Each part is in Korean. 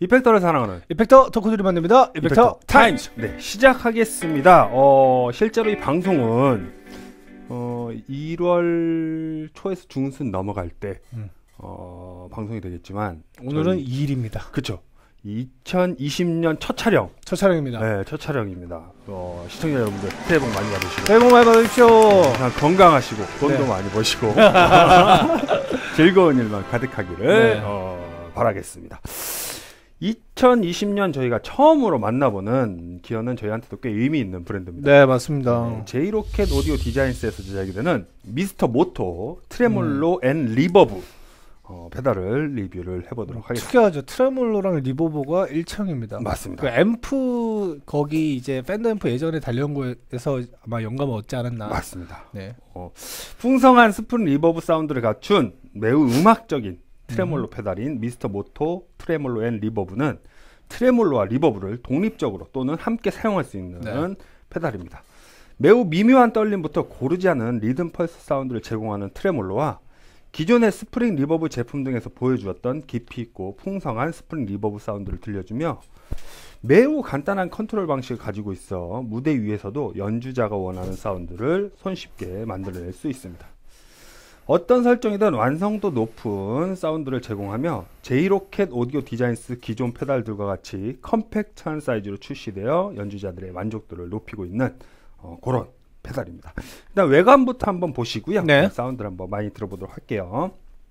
이펙터를 사랑하는 이펙터 덕후들이 만듭니다. 이펙터 타임즈. 네, 시작하겠습니다. 실제로 이 방송은 1월 초에서 중순 넘어갈 때 방송이 되겠지만 오늘은 2일입니다. 그렇죠. 2020년 첫 촬영. 첫 촬영입니다. 네, 첫 촬영입니다. 시청자 여러분들 새해 복 많이 받으시고 새해 복 많이 받으십시오. 건강하시고 돈도 네. 많이 버시고 즐거운 일만 가득하기를 네. 바라겠습니다. 2020년 저희가 처음으로 만나보는 기어는 저희한테도 꽤 의미 있는 브랜드입니다. 네, 맞습니다. 제이로켓 오디오 디자인스에서 제작이 되는 미스터 모토 트레몰로 앤 리버브 페달을 리뷰를 해보도록 하겠습니다. 특이하죠. 트레몰로랑 리버브가 일창입니다. 맞습니다. 그 앰프 거기 이제 팬더 앰프 예전에 달려온 거에서 아마 영감을 얻지 않았나. 맞습니다. 네. 풍성한 스푼 리버브 사운드를 갖춘 매우 음악적인 트레몰로 페달인 미스터 모토 트레몰로 앤 리버브는 트레몰로와 리버브를 독립적으로 또는 함께 사용할 수 있는 페달입니다. 매우 미묘한 떨림부터 고르지 않은 리듬 펄스 사운드를 제공하는 트레몰로와 기존의 스프링 리버브 제품 등에서 보여주었던 깊이 있고 풍성한 스프링 리버브 사운드를 들려주며 매우 간단한 컨트롤 방식을 가지고 있어 무대 위에서도 연주자가 원하는 사운드를 손쉽게 만들어낼 수 있습니다. 어떤 설정이든 완성도 높은 사운드를 제공하며 제이로켓 오디오 디자인스 기존 페달들과 같이 컴팩트한 사이즈로 출시되어 연주자들의 만족도를 높이고 있는 그런 페달입니다. 일단 외관부터 한번 보시고요. 네. 사운드를 한번 많이 들어보도록 할게요.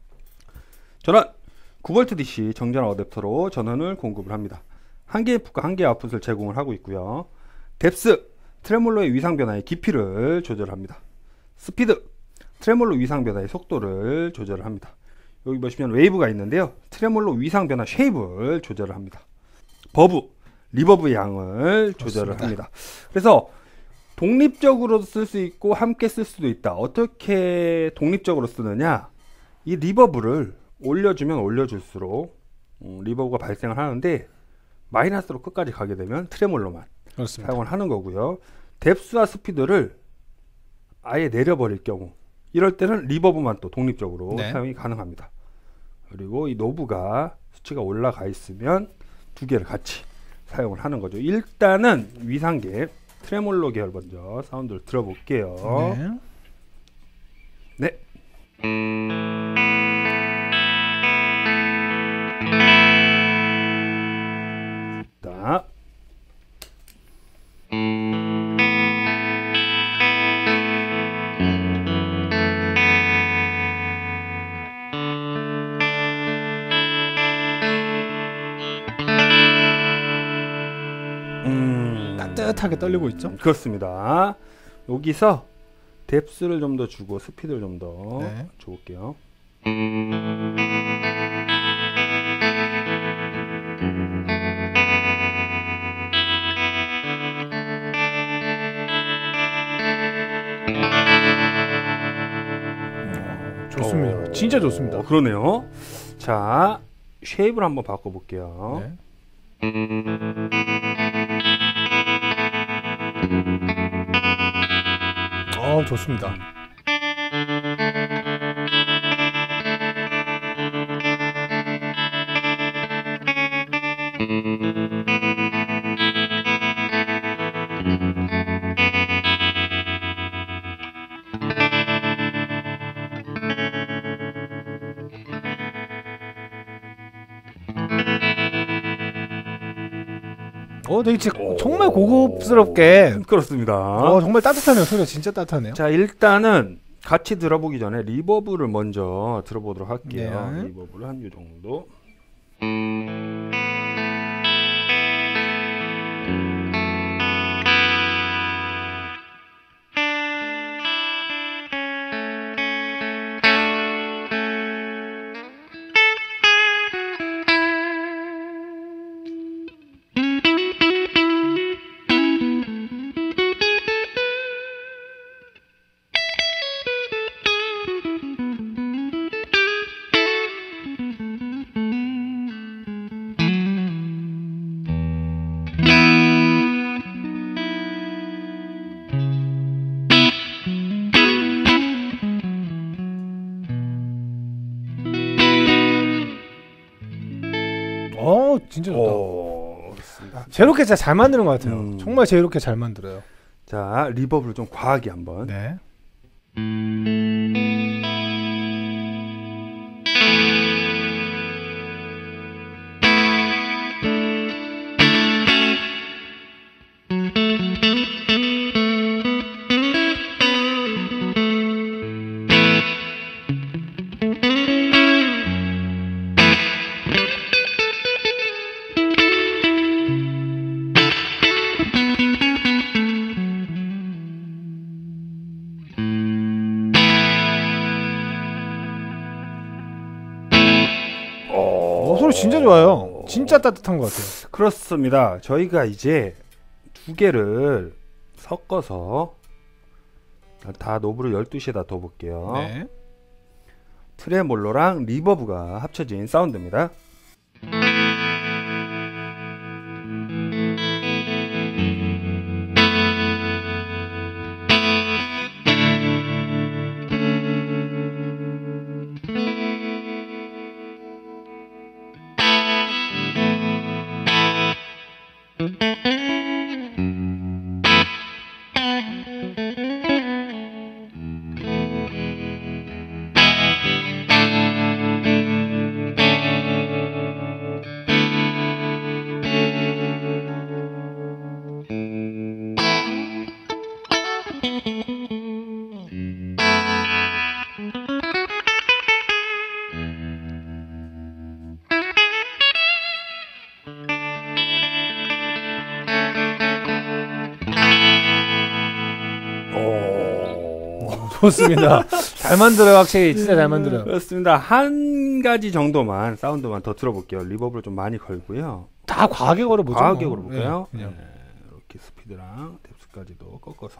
저는 9V DC 정전화 어댑터로 전원을 공급을 합니다. 1개의 풋과 1개의 아웃풋을 제공을 하고 있고요. 뎁스, 트레몰로의 위상 변화의 깊이를 조절합니다. 스피드, 트레몰로 위상 변화의 속도를 조절을 합니다. 여기 보시면 웨이브가 있는데요. 트레몰로 위상 변화 쉐입을 조절을 합니다. 버브, 리버브의 양을 조절을 합니다. 그래서 독립적으로 쓸 수 있고 함께 쓸 수도 있다. 어떻게 독립적으로 쓰느냐? 이 리버브를 올려주면 올려줄수록 리버브가 발생을 하는데 마이너스로 끝까지 가게 되면 트레몰로만 그렇습니다. 사용을 하는 거고요. 뎁스와 스피드를 아예 내려버릴 경우 이럴 때는 리버브만 또 독립적으로 사용이 가능합니다. 그리고 이 노브가 수치가 올라가 있으면 두 개를 같이 사용을 하는 거죠. 일단은 위상계 트레몰로 계열 먼저 사운드를 들어볼게요. 네. 자. 따뜻하게 떨리고 있죠? 그렇습니다. 여기서 뎁스를 좀 더 주고 스피드를 좀 더 줘볼게요. 좋습니다. 진짜 좋습니다. 그러네요. 자, 쉐입을 한번 바꿔볼게요. 좋습니다. 되게 정말 고급스럽게. 그렇습니다. 정말 따뜻하네요. 소리가 진짜 따뜻하네요. 자, 일단은 같이 들어보기 전에 리버브를 먼저 들어보도록 할게요. 리버브를 한 요 정도. 진짜 좋다. 그렇습니다. 제이로켓 진짜 잘 만드는 것 같아요. 정말 제이로켓 잘 만들어요. 자, 리버브를 좀 과하게 한번. 네. 소리 진짜 좋아요. 진짜 따뜻한 것 같아요. 그렇습니다. 저희가 이제 두 개를 섞어서 다 노브를 12시에다 둬볼게요. 네. 트레몰로랑 리버브가 합쳐진 사운드입니다. 좋습니다. 잘 만들어요. 확실히 진짜 잘 만들어요. 그렇습니다. 한 가지 정도만 사운드만 더 들어볼게요. 리버브를 좀 많이 걸고요. 다 과하게 걸어보죠. 과하게 걸어볼까요? 네, 네, 이렇게 스피드랑 뎁스까지도 꺾어서.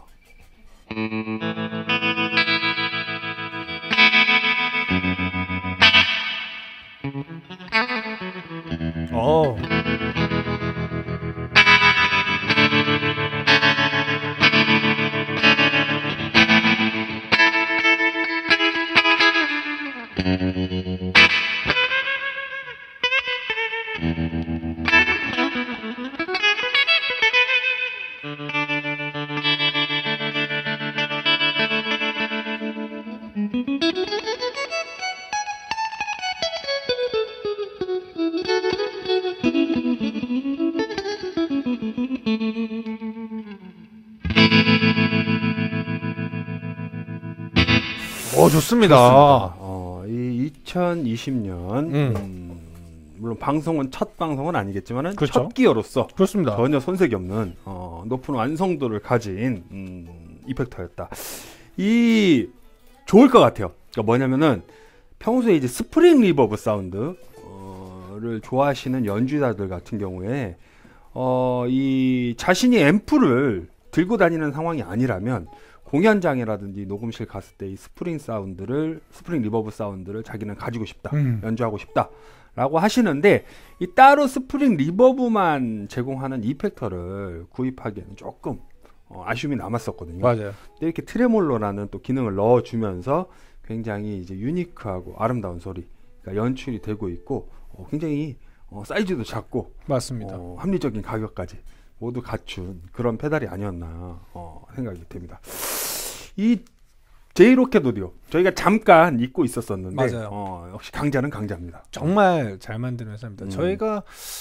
좋습니다. 이 2020년 물론 방송은 첫 방송은 아니겠지만은 그렇죠. 첫 기어로서 그렇습니다. 전혀 손색이 없는 높은 완성도를 가진 이펙터였다. 이 좋을 것 같아요. 그러니까 뭐냐면은 평소에 이제 스프링 리버브 사운드를 좋아하시는 연주자들 같은 경우에 이 자신이 앰프를 들고 다니는 상황이 아니라면 공연장이라든지 녹음실 갔을 때 이 스프링 리버브 사운드를 자기는 가지고 싶다, 연주하고 싶다라고 하시는데 이 따로 스프링 리버브만 제공하는 이펙터를 구입하기에는 조금 아쉬움이 남았었거든요. 맞아요. 근데 이렇게 트레몰로라는 또 기능을 넣어주면서 굉장히 이제 유니크하고 아름다운 소리가 연출이 되고 있고 굉장히 사이즈도 작고 맞습니다. 합리적인 가격까지 모두 갖춘 그런 페달이 아니었나 생각이 됩니다. 이 제이로켓 오디오 저희가 잠깐 잊고 있었었는데 맞아요. 역시 강자는 강자입니다. 정말 잘 만드는 회사입니다. 저희가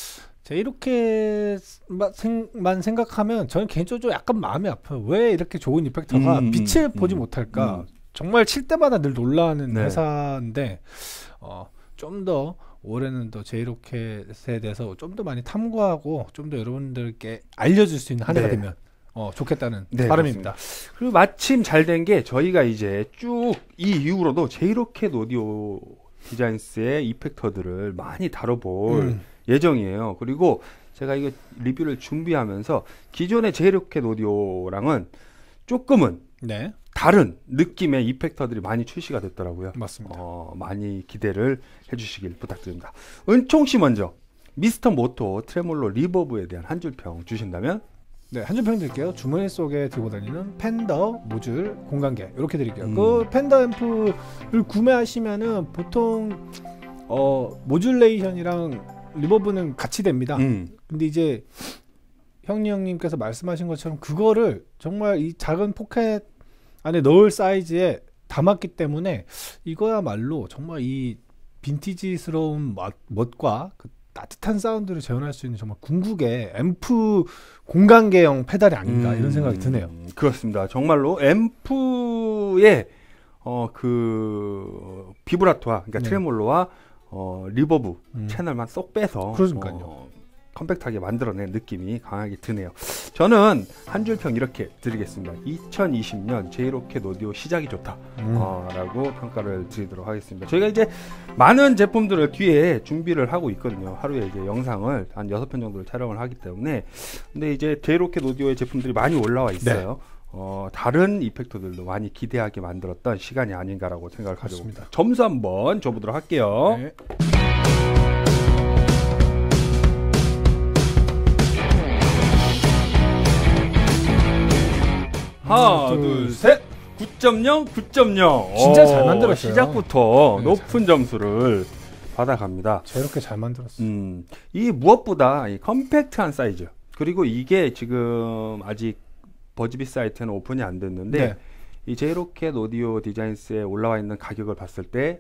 제이로켓만 생각하면 저는 개인적으로 약간 마음이 아파요. 왜 이렇게 좋은 이펙터가 빛을 보지 못할까? 정말 칠 때마다 늘 놀라는 회사인데 좀 더 올해는 더 제이로켓에 대해서 좀 더 많이 탐구하고 좀 더 여러분들께 알려줄 수 있는 한 해가 되면 좋겠다는 바람입니다. 그렇습니다. 그리고 마침 잘 된 게 저희가 이제 쭉 이 이후로도 제이로켓 오디오 디자인스의 이펙터들을 많이 다뤄볼 예정이에요. 그리고 제가 이거 리뷰를 준비하면서 기존의 제이로켓 오디오랑은 조금은 다른 느낌의 이펙터들이 많이 출시가 됐더라고요. 맞습니다. 많이 기대를 해주시길 부탁드립니다. 은총씨 먼저 미스터 모토 트레몰로 리버브에 대한 한 줄 평 주신다면? 네, 한 줄 평 드릴게요. 주머니 속에 들고 다니는 팬더 모듈 공간계 이렇게 드릴게요. 그 팬더 앰프를 구매하시면은 보통 모듈레이션이랑 리버브는 같이 됩니다. 근데 이제 형님께서 말씀하신 것처럼 그거를 정말 이 작은 포켓 안에 넣을 사이즈에 담았기 때문에 이거야말로 정말 이 빈티지스러운 멋과 그 따뜻한 사운드를 재현할 수 있는 정말 궁극의 앰프 공간계형 페달이 아닌가 이런 생각이 드네요. 그렇습니다. 정말로 앰프의 그 비브라토와 그러니까 트레몰로와 리버브 채널만 쏙 빼서 컴팩트하게 만들어낸 느낌이 강하게 드네요. 저는 한 줄평 이렇게 드리겠습니다. 2020년 제이로켓 오디오 시작이 좋다 라고 평가를 드리도록 하겠습니다. 저희가 이제 많은 제품들을 뒤에 준비를 하고 있거든요. 하루에 이제 영상을 한 6편 정도를 촬영을 하기 때문에. 근데 이제 제이로켓 오디오의 제품들이 많이 올라와 있어요. 네. 다른 이펙터들도 많이 기대하게 만들었던 시간이 아닌가라고 생각을 가져봅니다. 점수 한번 줘보도록 할게요. 네. 하나, 둘, 셋! 9.0, 9.0. 진짜 잘 만들었어요. 시작부터 높은 점수를 받아갑니다. 저렇게 잘 만들었어요. 이 무엇보다 이 컴팩트한 사이즈. 그리고 이게 지금 아직 버즈빗 사이트는 오픈이 안 됐는데 이 제이로켓 오디오 디자인스에 올라와 있는 가격을 봤을 때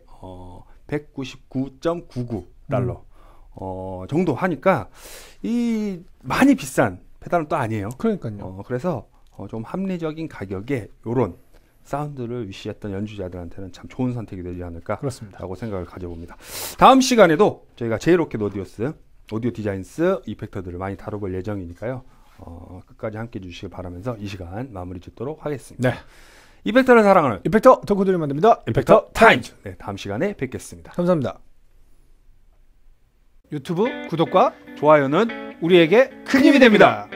199.99달러 정도 하니까 이 많이 비싼 페달은 또 아니에요. 그러니까요. 그래서 좀 합리적인 가격에 이런 사운드를 위시했던 연주자들한테는 참 좋은 선택이 되지 않을까 라고 생각을 가져봅니다. 다음 시간에도 저희가 제이로켓 오디오 디자인스 이펙터들을 많이 다뤄볼 예정이니까요. 끝까지 함께 해주시길 바라면서 이 시간 마무리 짓도록 하겠습니다. 네. 이펙터를 사랑하는 이펙터 덕후들이 만듭니다. 이펙터 타임즈. 네, 다음 시간에 뵙겠습니다. 감사합니다. 유튜브 구독과 좋아요는 우리에게 큰 힘이 됩니다.